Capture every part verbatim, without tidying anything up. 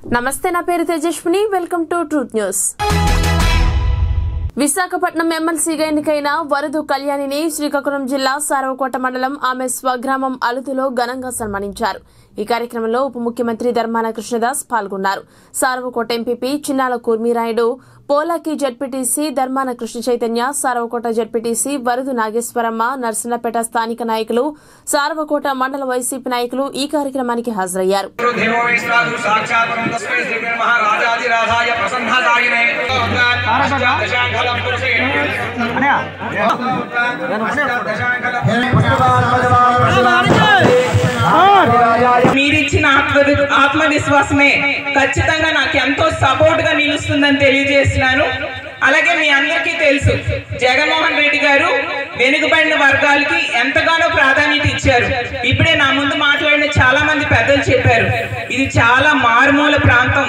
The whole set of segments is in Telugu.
నమస్తే, నా పేరు Tejaswini. Welcome to Truth News. Visakhapatnam ఎమ్మెల్సీగా ఎన్నికైన వరదు కళ్యాణిని శ్రీకాకుళం జిల్లా సారవకోట మండలం ఆమె స్వగ్రామం అలుతులో ఘనంగా సన్మానించారు. ఈ కార్యక్రమంలో ఉప ముఖ్యమంత్రి ధర్మాన కృష్ణదాస్ పాల్గొన్నారు. Saravakota MPP Chinnala Kurmirayudu, Polaki ZPTC Dharmana Krishna Chaitanya, Saravakota ZPTC Varadu Nageswaramma, Narasannapeta స్థానిక నాయకులు, సారవకోట మండల వైసీపీ నాయకులు ఈ కార్యక్రమానికి హాజరయ్యారు. మీరిచ్చిన ఆత్మవిశ్వాసమే ఖచ్చితంగా నాకు ఎంతో సపోర్ట్ గా నిలుస్తుందని తెలియజేస్తున్నాను. అలాగే మీ అందరికీ తెలుసు, జగన్మోహన్ రెడ్డి గారు వెనుకబడిన వర్గాలకి ఎంతగానో ప్రాధాన్యత ఇచ్చారు. ఇప్పుడే నా ముందు మాట్లాడిన చాలా మంది పెద్దలు చెప్పారు, ఇది చాలా మారుమూల ప్రాంతం,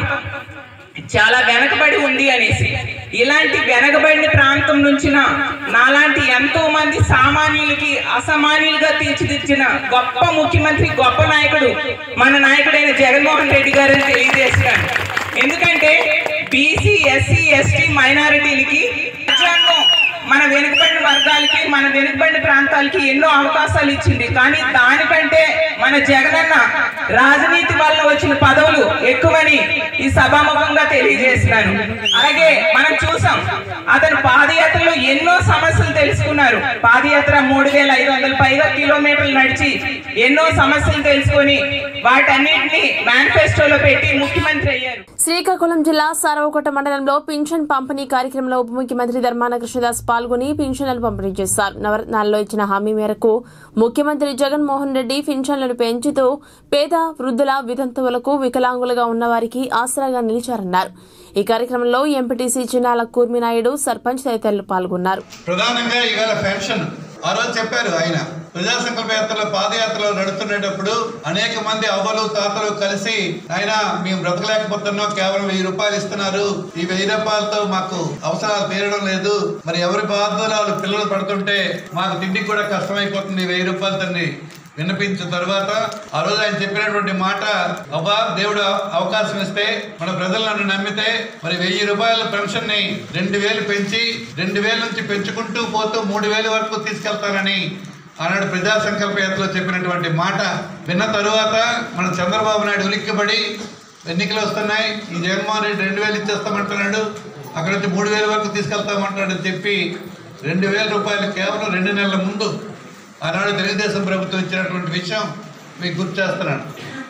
చాలా వెనకబడి ఉంది అనేసి. ఇలాంటి వెనకబడిన ప్రాంతం నుంచి నాలాంటి ఎంతో మంది సామాన్యులకి అసామాన్యులుగా తీర్చిదిద్దిన గొప్ప ముఖ్యమంత్రి, గొప్ప నాయకుడు మన నాయకుడైన జగన్మోహన్ రెడ్డి గారిని తెలియజేస్తున్నాను. ఎందుకంటే బీసీ, ఎస్సీ, ఎస్టీ మైనారిటీలకి రాజ్యాంగం మన వెనుకబడిన వర్గాలకి, మన వెనుకబడిన ప్రాంతాలకి ఎన్నో అవకాశాలు ఇచ్చింది. కానీ దానికంటే మన జగనన్న రాజనీతి వల్ల వచ్చిన పదవులు ఎక్కువని ఈ సభాముఖంగా తెలియజేస్తున్నాను. అలాగే మనం చూసాం, అతను పాదయాత్రలో ఎన్నో సమస్యలు తెలుసుకున్నారు. పాదయాత్ర మూడు వేల ఐదు వందల పైగా కిలోమీటర్లు నడిచి ఎన్నో సమస్యలు తెలుసుకొని వాటన్నిటిని మేనిఫెస్టోలో పెట్టి ముఖ్యమంత్రి అయ్యారు. శ్రీకాకుళం జిల్లా సారవకోట మండలంలో పింఛన్ పంపిణీ కార్యక్రమంలో ఉప ముఖ్యమంత్రి ధర్మాన కృష్ణదాస్ పాల్గొని పింఛన్లను పంపిణీ చేశారు. నవరత్నాల్లో ఇచ్చిన హామీ మేరకు ముఖ్యమంత్రి జగన్మోహన్ రెడ్డి పింఛన్లను పెంచుతూ పేద, వృద్ధుల, వితంతువులకు, వికలాంగులుగా ఉన్నవారికి ఆసరాగా నిలిచారన్నారు. ఈ కార్యక్రమంలో ఎంపీటీసీ చిన్నాల కూర్మినాయుడు, సర్పంచ్ తదితరులు పాల్గొన్నారు. ప్రధానంగా ఇవాళ పెన్షన్ ఆ రోజు చెప్పారు ఆయన. ప్రజా సంకల్ప యాత్రలో పాదయాత్రలో నడుస్తున్నప్పుడు అనేక మంది అవ్వలు, తాతలు కలిసి ఆయన మేము బ్రతకలేకపోతున్నాం, కేవలం వెయ్యి రూపాయలు ఇస్తున్నారు, ఈ వెయ్యి రూపాయలతో మాకు అవసరాలు తీరడం లేదు, మరి ఎవరి బాధ్యతలు పిల్లలు పడుతుంటే మాకు తిండికి కూడా కష్టమైపోతుంది, వెయ్యి రూపాయలతో విన్నపించిన తర్వాత ఆ రోజు ఆయన చెప్పినటువంటి మాట, అబ్బా దేవుడు అవకాశం ఇస్తే, మన ప్రజలు నన్ను నమ్మితే మరి వెయ్యి రూపాయల పెన్షన్ ని రెండు వేలు పెంచి రెండు వేల నుంచి పెంచుకుంటూ పోతూ మూడు వేల వరకు తీసుకెళ్తానని ఆనాడు ప్రజా సంకల్ప యాత్రలో చెప్పినటువంటి మాట విన్న తరువాత మన చంద్రబాబు నాయుడు ఉలిక్కిపడి ఎన్నికలు వస్తున్నాయి, ఈ జగన్మోహన్ రెడ్డి రెండు వేలు ఇచ్చేస్తామంటున్నాడు, అక్కడ నుంచి మూడు వేల వరకు తీసుకెళ్తామంటున్నాడు అని చెప్పి రెండు వేల రూపాయలు కేవలం రెండు నెలల ముందు ఆనాడు తెలుగుదేశం ప్రభుత్వం ఇచ్చినటువంటి విషయం మీకు గుర్తు చేస్తున్నాను.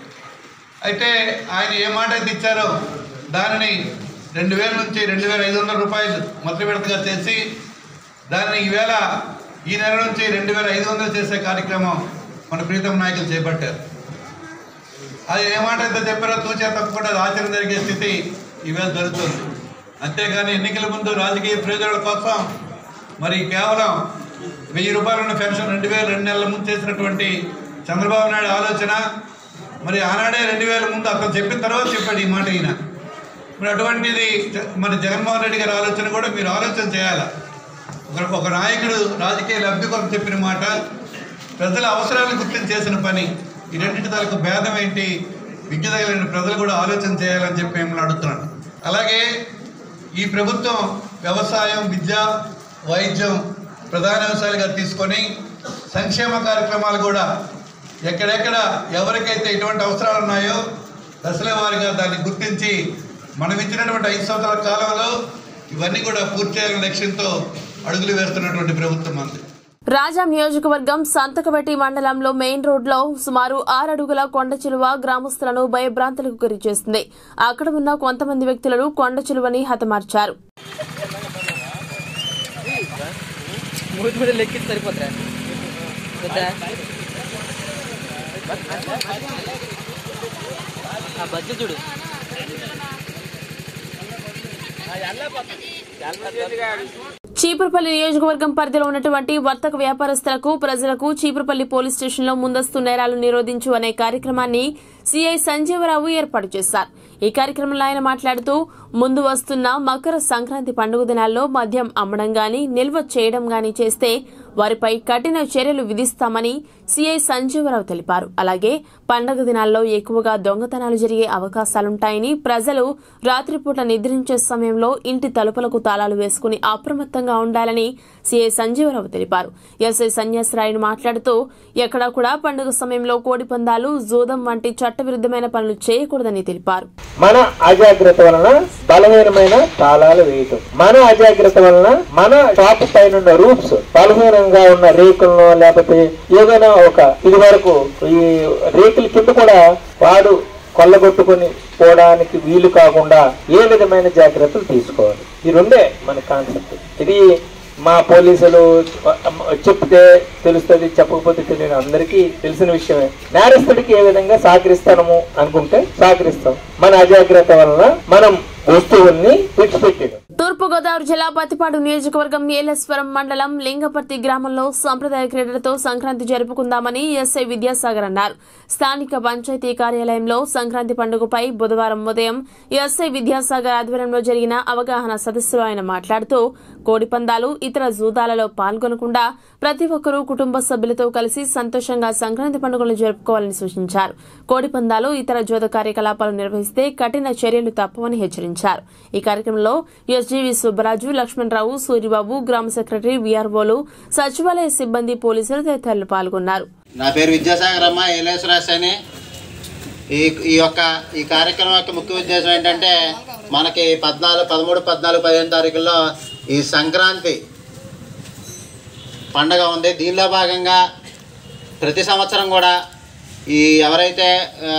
అయితే ఆయన ఏ మాట అయితే ఇచ్చారో దానిని రెండు వేల నుంచి రెండు వేల ఐదు వందల రూపాయలు మొదటి విడతగా చేసి దానిని ఈవేళ ఈ నెల నుంచి రెండు వేల ఐదు వందలు చేసే కార్యక్రమం మన ప్రీతం నాయకులు చేపట్టారు. అది ఏ మాట అయితే చెప్పారో తూచే తప్పకుండా ఆచరణ జరిగే స్థితి ఈవేళ జరుగుతుంది. అంతేగాని ఎన్నికల ముందు రాజకీయ ప్రయోజనాల కోసం మరి కేవలం వెయ్యి రూపాయలు ఉన్న పెన్షన్ రెండు వేల రెండు నెలల ముందు చేసినటువంటి చంద్రబాబు నాయుడు ఆలోచన, మరి ఆనాడే రెండు వేల ముందు అతను చెప్పిన తర్వాత చెప్పాడు ఈ మాట ఈయన. మరి అటువంటిది మరి జగన్మోహన్ రెడ్డి గారి ఆలోచన కూడా మీరు ఆలోచన చేయాలి. ఒక ఒక నాయకుడు రాజకీయ లబ్ధి కొరకు చెప్పిన మాట, ప్రజల అవసరాలను గుర్తించి చేసిన పని, ఈ రెండింటి తలకు భేదం ఏంటి, విద్య తగిలిన ప్రజలు కూడా ఆలోచన చేయాలని చెప్పి మిమ్మల్ని అడుగుతున్నాను. అలాగే ఈ ప్రభుత్వం వ్యవసాయం, విద్య, వైద్యం ప్రధాన అంశాలుగా తీసుకొని సంక్షేమ కార్యక్రమాలు కూడా ఎక్కడెక్కడ ఎవరికైతే ఎటువంటి అవసరాలు ఉన్నాయో దశల వారీగా దాన్ని గుర్తించి మనం ఇచ్చినటువంటి ఐదు సంవత్సరాల కాలంలో ఇవన్నీ కూడా పూర్తి చేయాలనే లక్ష్యంతో అడుగులు వేస్తున్నటువంటి ప్రభుత్వం అంది. రాజాం నియోజకవర్గం సంతకబట్టి మండలంలో మెయిన్ రోడ్లో సుమారు ఆరు అడుగుల కొండ చిలువ గ్రామస్తులను భయభ్రాంతులకు గురి చేస్తుంది. అక్కడ ఉన్న కొంతమంది వ్యక్తులను కొండ చిలువని హతమార్చారు. చూడు చీపురుపల్లి నియోజకవర్గం పరిధిలో ఉన్నటువంటి వర్తక వ్యాపారస్తులకు, ప్రజలకు చీపురుపల్లి పోలీస్ స్టేషన్లో ముందస్తు నేరాలు నిరోధించు అనే కార్యక్రమాన్ని సీఐ సంజీవరావు ఏర్పాటు చేశారు. ఈ కార్యక్రమంలో ఆయన మాట్లాడుతూ ముందు వస్తున్న మకర సంక్రాంతి పండుగ దినాల్లో మద్యం అమ్మడం గాని, నిల్వ చేయడం గాని చేస్తే వారిపై కఠిన చర్యలు విధిస్తామని సీఐ సంజీవరావు తెలిపారు. అలాగే పండగ దినాల్లో ఎక్కువగా దొంగతనాలు జరిగే అవకాశాలుంటాయని, ప్రజలు రాత్రిపూట నిద్రించే సమయంలో ఇంటి తలుపులకు తాళాలు వేసుకుని అప్రమత్తంగా ఉండాలని సీఐ సంజీవరావు తెలిపారు. ఎస్ఐ సన్యాసరాయుడు మాట్లాడుతూ ఎక్కడా కూడా పండుగ సమయంలో కోడిపందాలు, జూదం వంటి చట్టవిరుద్ధమైన పనులు చేయకూడదని తెలిపారు. మన అజాగ్రత్త వలన బలహీనమైన తాళాలు వేయటం, మన అజాగ్రత్త వలన మన షాప్ పైన రూప్స్ బలహీనంగా ఉన్న రేకులను లేకపోతే ఏదైనా ఒక ఇది వరకు ఈ రేకుల కింద కూడా వాడు కొల్లగొట్టుకుని పోవడానికి వీలు కాకుండా ఏ విధమైన జాగ్రత్తలు తీసుకోవాలి. ఈ రెండే మన కాన్సెప్ట్. ఇది మా పోలీసులు చెప్తే తెలుస్తుంది, చెప్పకపోతే తెలియని అందరికీ తెలిసిన విషయమే. నేరస్తుడికి ఏ విధంగా సహకరిస్తాము అనుకుంటే సహకరిస్తాం. మన అజాగ్రత్త వలన మనం వస్తువుల్ని విడిచిపెట్టాడు. తూర్పుగోదావరి జిల్లా పత్తిపాడు నియోజకవర్గం ఏలేశ్వరం మండలం లింగపర్తి గ్రామంలో సంప్రదాయ క్రీడలతో సంక్రాంతి జరుపుకుందామని ఎస్ఐ విద్యాసాగర్ అన్నారు. స్థానిక పంచాయతీ కార్యాలయంలో సంక్రాంతి పండుగపై బుధవారం ఉదయం ఎస్ఐ విద్యాసాగర్ ఆధ్వర్యంలో జరిగిన అవగాహన సదస్సులో ఆయన మాట్లాడుతూ కోడిపందాలు, ఇతర జూదాలలో పాల్గొనకుండా ప్రతి ఒక్కరూ కుటుంబ సభ్యులతో కలిసి సంతోషంగా సంక్రాంతి పండుగలను జరుపుకోవాలని సూచించారు. కోడిపందాలు, ఇతర జూద కార్యకలాపాలు నిర్వహిస్తే కఠిన చర్యలు తప్పవని హెచ్చరించారు. ఈ కార్యక్రమంలో ఎస్జీవి సుబ్బరాజు, లక్ష్మణరావు, సూరిబాబు, గ్రామ సెక్రటరీ, వీఆర్ఓలు, సచివాలయ సిబ్బంది, పోలీసులు తదితరులు పాల్గొన్నారు. నా పేరు విద్యాసాగర్ అమ్మ, ఏలేశ్వరాస్ అని. ఈ ఈ యొక్క ఈ కార్యక్రమం యొక్క ముఖ్య ఉద్దేశం ఏంటంటే మనకి పద్నాలుగు పదమూడు పద్నాలుగు పదిహేను తారీఖుల్లో ఈ సంక్రాంతి పండగ ఉంది. దీనిలో భాగంగా ప్రతి సంవత్సరం కూడా ఈ ఎవరైతే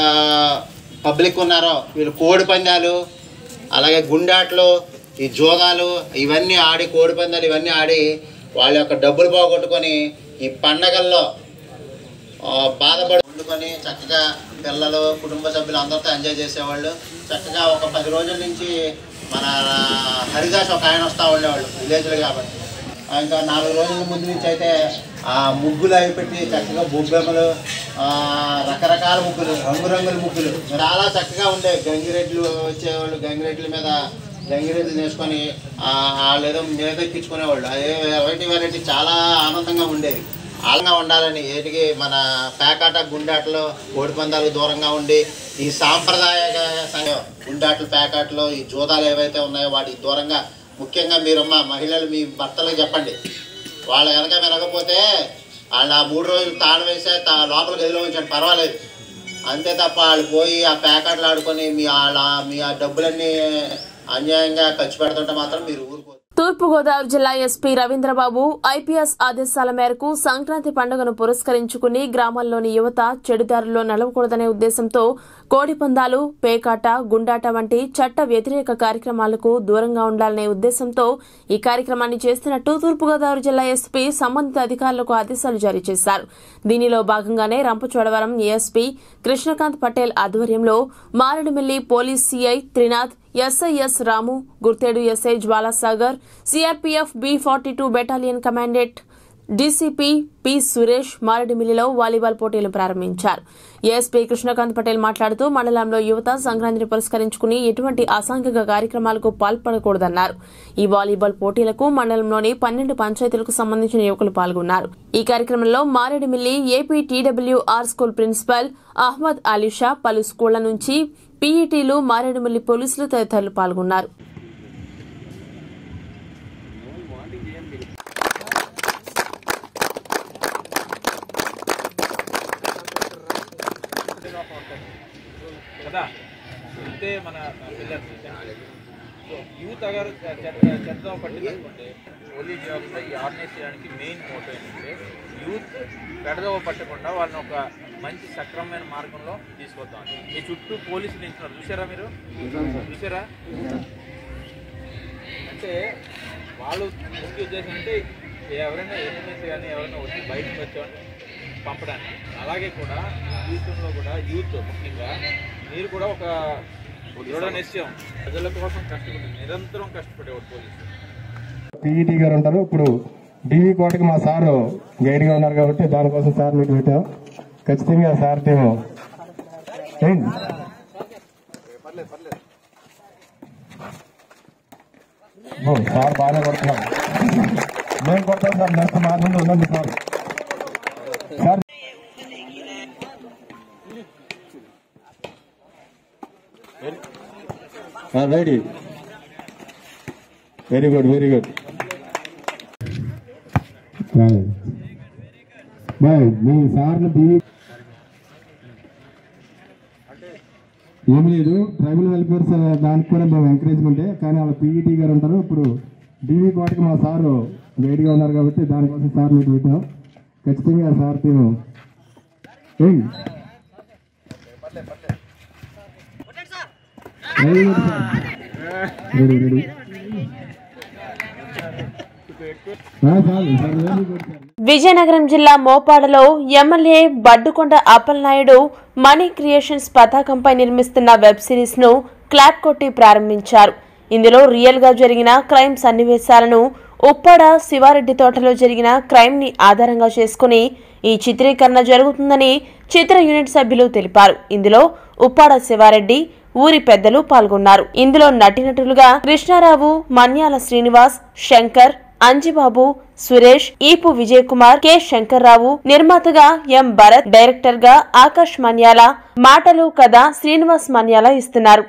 పబ్లిక్ ఉన్నారో వీళ్ళు కోడి పందాలు, అలాగే గుండాట్లు, ఈ జోగాలు ఇవన్నీ ఆడి, కోడి పందాలు ఇవన్నీ ఆడి వాళ్ళ యొక్క డబ్బులు పోగొట్టుకొని ఈ పండగల్లో బాధపడి వండుకొని చక్కగా పిల్లలు, కుటుంబ సభ్యులు అందరితో ఎంజాయ్ చేసేవాళ్ళు. చక్కగా ఒక పది రోజుల నుంచి మన హరిదాస్ ఒక ఆయన వస్తూ ఉండేవాళ్ళు, విలేజ్లు కాబట్టి. ఇంకా నాలుగు రోజుల ముందు నుంచి అయితే ఆ ముగ్గులు అవి పెట్టి చక్కగా బొబ్బెమ్మలు, రకరకాల ముగ్గులు, రంగురంగుల ముగ్గులు చాలా చక్కగా ఉండేవి. గంగిరెడ్లు వచ్చేవాళ్ళు, గంగిరెడ్ల మీద గంగిరెడ్లు వేసుకొని వాళ్ళు ఏదో మీదెక్కించుకునేవాళ్ళు. అదే వెరైటీ వెరైటీ చాలా ఆనందంగా ఉండేవి. ఆనందంగా ఉండాలని ఏటికి మన పేకాట, గుండాటలు, కోడిపందాలకు దూరంగా ఉండి ఈ సాంప్రదాయ గుండాట్లు, పేకాటలు, ఈ జూదాలు ఏవైతే ఉన్నాయో వాటికి దూరంగా, ముఖ్యంగా మీరమ్మ మహిళలు మీ భర్తలకు చెప్పండి. వాళ్ళు కనుక వినకపోతే వాళ్ళు ఆ మూడు రోజులు తాళం వేసే లోపల గదిలో ఉంచండి, పర్వాలేదు. అంతే తప్ప వాళ్ళు పోయి ఆ ప్యాకెట్లు ఆడుకొని మీ వాళ్ళ మీ ఆ డబ్బులన్నీ అన్యాయంగా ఖర్చు పెడుతుంటే మాత్రం మీరు ఊరుకో. తూర్పుగోదావరి జిల్లా ఎస్పీ రవీంద్రబాబు ఐపీఎస్ ఆదేశాల మేరకు సంక్రాంతి పండుగను పురస్కరించుకుని గ్రామాల్లోని యువత చెడుదారుల్లో నడవకూడదనే ఉద్దేశంతో కోడిపందాలు, పేకాట, గుండాట వంటి చట్ట వ్యతిరేక కార్యక్రమాలకు దూరంగా ఉండాలనే ఉద్దేశంతో ఈ కార్యక్రమాన్ని చేస్తున్నట్టు తూర్పుగోదావరి జిల్లా ఎస్పీ సంబంధిత అధికారులకు ఆదేశాలు జారీ చేశారు. దీనిలో భాగంగానే రంపచోడవరం ఏఎస్పీ కృష్ణకాంత్ పటేల్ ఆధ్వర్యంలో Maredumilli police CI Trinath, SIs Ramu, Gurthedu SI Jwalasagar, CRPF B forty two battalion commandant DCP P Suresh మారేడుమిల్లిలో వాలీబాల్ పోటీలు ప్రారంభించారు. ఏఎస్పీ కృష్ణకాంత్ పటేల్ మాట్లాడుతూ మండలంలో యువత సంక్రాంతిని పురస్కరించుకుని ఎటువంటి అసాంఘిక కార్యక్రమాలకు పాల్పడకూడదన్నారు. ఈ వాలీబాల్ పోటీలకు మండలంలోని పన్నెండు పంచాయతీలకు సంబంధించిన యువకులు పాల్గొన్నారు. ఈ కార్యక్రమంలో Maredumilli AP TWR school principal Ahmed Alisha, పలు స్కూళ్ల నుంచి పీఈటీలు, మారేడుమిల్లి పోలీసులు తదితరులు పాల్గొన్నారు. కదా అంటే మన పిల్లలు యూత్ అగర్ చెత్త పట్టించుకుంటే పోలీస్ వ్యవస్థ ఈ ఆర్గనైజ్ చేయడానికి మెయిన్ మోటో ఏంటంటే యూత్ పెడదవ పట్టకుండా వాళ్ళని ఒక మంచి సక్రమమైన మార్గంలో తీసుకొద్దాం. మీ చుట్టూ పోలీసులు నించున్నారు, చూసారా మీరు? చూసారా? అంటే వాళ్ళు ముఖ్య ఉద్దేశం అంటే ఎవరైనా ఎనిమిస్ కానీ ఎవరైనా వచ్చి బయటకు వచ్చేవాడిని పంపడానికి. అలాగే కూడా జీవితంలో కూడా యూత్ ముఖ్యంగా మీరు కూడా ఒక దృఢ నిశ్చయం, ప్రజల కోసం కష్టపడి నిరంతరం కష్టపడేవాడు పోలీసు. పీఈటీ గారు ఉంటారు. ఇప్పుడు డీవీ కోటకి మా సారు గైడ్గా ఉన్నారు కాబట్టి దానికోసం సార్ మీకు పెట్టాం. ఖచ్చితంగా సార్ టీము సార్ బాగానే కొడుతున్నారు. మేము కొడతాం సార్. నెక్స్ట్ మా ముందు ఉండండి sir. Sir ready. Very good very good. Bye మీ సార్ని టీవీ ఏం లేదు, ట్రైబల్ వెల్ఫేర్ దానికి కూడా మేము ఎంకరేజ్మెంటే, కానీ వాళ్ళ పీఈటీ గారు ఉంటారు. ఇప్పుడు డీవీ కోటకి మా సారు గైడ్గా ఉన్నారు కాబట్టి దానికోసం సార్ మీకు పెట్టాం. ఖచ్చితంగా సార్ మేము రెడీ రెడీ విజయనగరం జిల్లా మోపాడలో MLA Baddukonda Appalanaidu money creations పతాకంపై నిర్మిస్తున్న వెబ్ సిరీస్ ను క్లాప్ కొట్టి ప్రారంభించారు. ఇందులో రియల్ గా జరిగిన క్రైమ్ సన్నివేశాలను ఉప్పాడ శివారెడ్డి తోటలో జరిగిన క్రైమ్ ని ఆధారంగా చేసుకుని ఈ చిత్రీకరణ జరుగుతుందని చిత్ర యూనిట్ సభ్యులు తెలిపారు. ఇందులో ఉప్పాడ శివారెడ్డి ఊరి పెద్దలు పాల్గొన్నారు. ఇందులో నటినటులుగా కృష్ణారావు, మన్యాల శ్రీనివాస్, శంకర్, అంజిబాబు, సురేష్, ఈపు విజయ్ కుమార్, కె శంకర్రావు, నిర్మాతగా ఎం భరత్, డైరెక్టర్ గా ఆకాష్ మన్యాల, మాటలు కథ శ్రీనివాస్ మన్యాల ఇస్తున్నారు.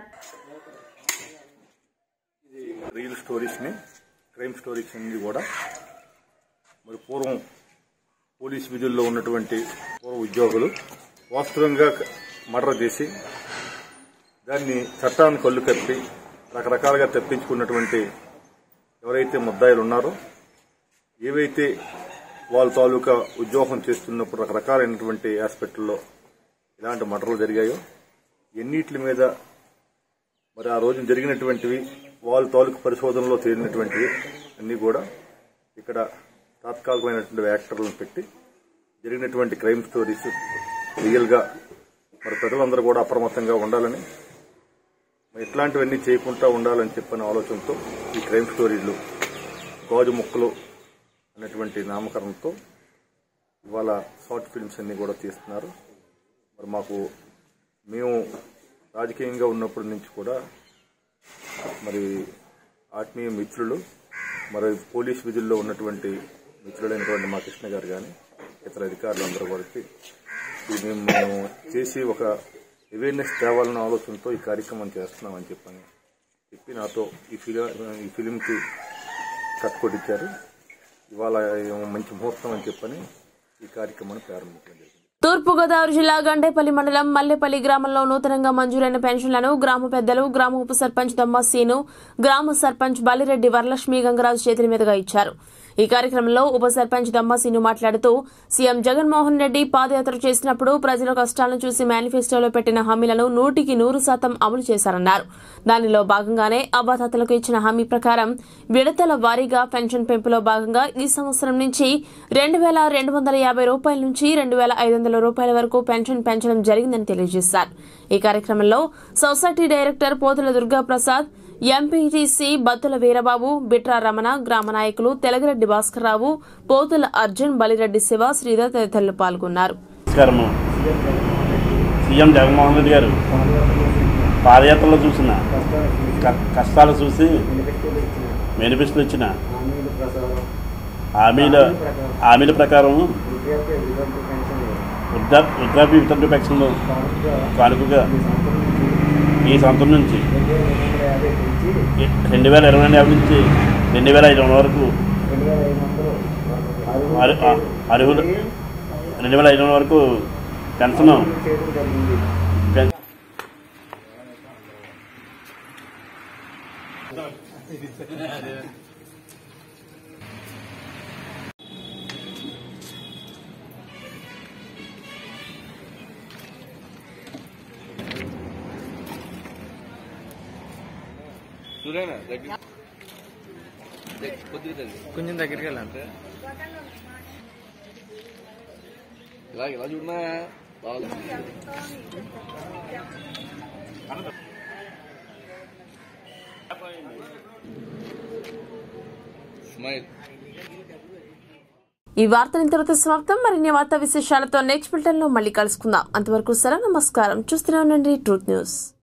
రియల్ స్టోరీస్ ని క్రైమ్ స్టోరీస్ అన్ని కూడా మరి పూర్వం పోలీస్ విధుల్లో ఉన్నటువంటి పూర్వ ఉద్యోగులు వాస్తవంగా మర్డర్ చేసి దాన్ని చట్టాన్ని కళ్ళు కప్పి రకరకాలుగా తప్పించుకున్నటువంటి ఎవరైతే ముద్దాయిలు ఉన్నారో, ఏవైతే వాళ్ళ తాలూకా ఉద్యోగం చేస్తున్నప్పుడు రకరకాలైనటువంటి ఆస్పెక్టుల్లో ఇలాంటి మర్డర్లు జరిగాయో ఎన్నిటి మీద మరి ఆ రోజు జరిగినటువంటివి వాళ్ళ తాలూకు పరిశోధనలో తేలినటువంటివి అన్నీ కూడా ఇక్కడ తాత్కాలికమైనటువంటి యాక్టర్లను పెట్టి జరిగినటువంటి క్రైమ్ స్టోరీస్ రియల్గా మరి ప్రజలందరూ కూడా అప్రమత్తంగా ఉండాలని, ఇట్లాంటివన్నీ చేయకుండా ఉండాలని చెప్పిన ఆలోచనతో ఈ క్రైమ్ స్టోరీలు గాజు ముక్కలు అనేటువంటి నామకరణంతో ఇవాళ షార్ట్ ఫిల్మ్స్ అన్ని కూడా తీస్తున్నారు. మరి మాకు మేము రాజకీయంగా ఉన్నప్పటి నుంచి కూడా మరి ఆత్మీయ మిత్రులు, మరి పోలీస్ విధుల్లో ఉన్నటువంటి మిత్రులైనటువంటి మా కృష్ణ గారు కానీ ఇతర అధికారులు అందరూ వరకు మేము మేము చేసి ఒక అవేర్నెస్ తేవాలన్న ఆలోచనతో ఈ కార్యక్రమం చేస్తున్నామని చెప్పని చెప్పి నాతో ఈ ఫిలిం ఈ ఫిలింకి కట్ కొట్టించారు. ఇవాళ మంచి ముహూర్తం అని చెప్పని ఈ కార్యక్రమాన్ని ప్రారంభించారు. తూర్పుగోదావరి జిల్లా గండేపల్లి మండలం మల్లెపల్లి గ్రామంలో నూతనంగా మంజూరైన పెన్షన్లను గ్రామ పెద్దలు, గ్రామ ఉప సర్పంచ్ దమ్మసీను, గ్రామ సర్పంచ్ బలిరెడ్డి వరలక్ష్మి గంగరాజు చేతుల మీదుగా ఇచ్చారు. ఈ కార్యక్రమంలో ఉప సర్పంచ్ దమ్మసీను మాట్లాడుతూ సీఎం జగన్మోహన్ రెడ్డి పాదయాత్ర చేసినప్పుడు ప్రజల కష్టాలను చూసి మేనిఫెస్టోలో పెట్టిన హామీలను నూటికి నూరు శాతం అమలు చేశారన్నారు. దానిలో భాగంగానే అవ్వాతాతలకు ఇచ్చిన హామీ ప్రకారం విడతల వారీగా పెన్షన్ పెంపులో భాగంగా ఈ సంవత్సరం నుంచి రెండు వేల రెండు వందల యాభై రూపాయల నుంచి రెండు వేల ఐదు వందల రూపాయల వరకు పెన్షన్ పెంచడం జరిగిందని తెలియజేశారు. ఈ కార్యక్రమంలో society director Pothula Durgaprasad, MPTC Battula Veerababu, Bitra Ramana, గ్రామ నాయకులు తెలగరెడ్డి భాస్కర్రావు, పోతుల అర్జున్, బలిరెడ్డి శివ, శ్రీధర్ తదితరులు పాల్గొన్నారు. సీఎం జగన్మోహన్ రెడ్డి గారు పాదయాత్రలో చూసిన కష్టాలు చూసి మేనిఫెస్టో ఇచ్చిన హామీల హామీల ప్రకారం వృద్ధా వృద్ధాప్య వితంతు పెన్షన్ కానుకగా ఈ సంవత్సరం నుంచి రెండు వేల ఇరవై రెండు యాభై నుంచి రెండు వేల ఐదు వందల వరకు అర్హులు రెండు వేల ఐదు వందల వరకు పెన్షన్ కొంచెం దగ్గరికి వెళ్ళంటే ఇలా ఇలా చూడనా స్మైల్. ఈ వార్తలు ఇంతవరకు సమాప్తం. మరిన్ని వార్తా విశేషాలతో నెక్స్ట్ బులెటిన్ లో మళ్ళీ కలుసుకుందాం. అంతవరకు సెలవు, నమస్కారం. చూస్తూనే ఉండండి ట్రూత్ న్యూస్.